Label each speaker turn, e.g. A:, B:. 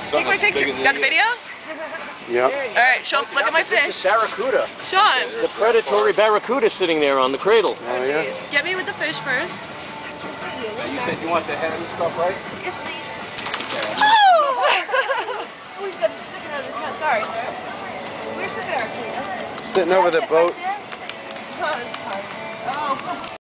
A: Take my picture. Got the video?
B: Yep.
A: Alright, Sean, look at my fish.
C: Barracuda.
A: Sean.
C: The predatory barracuda sitting there on the cradle.
B: Oh, yeah.
A: Get me with the fish first.
C: You said you want the head and stuff, right?
A: Yes, please. Oh! Oh, he's got it sticking out of his mouth. Sorry. Where's the barracuda?
B: Sitting over the boat.
A: Oh.